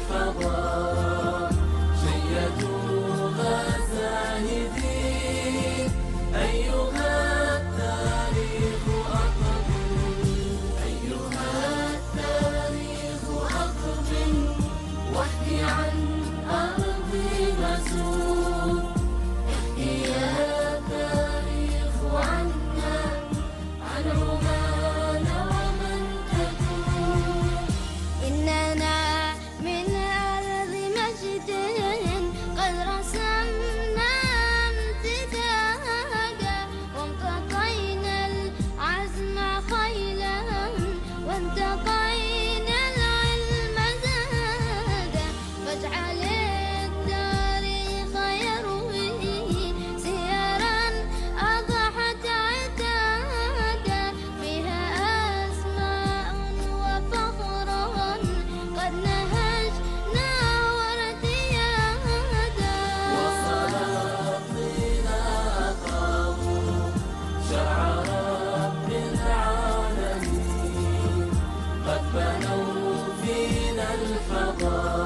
الفضاء شيدوها زاهدين. أيها التاريخ أقبل، أيها التاريخ أقبل، واحكِ عن أرض مسؤول. احكِ يا تاريخ عنا، عن عمان ومن تكون. إننا من أرض مجد قد رسمنا امتدادا، وامتطينا العزم خيلا، وانتقينا العلم زادا. فاجعل التاريخ يروي سيرا أضحت عتادا، فيها أسماء وفخرا قد نهجنا وارتيادا. وسلاطين أقاموا شرع رب العالمين، قد بنوا فينا الفضاء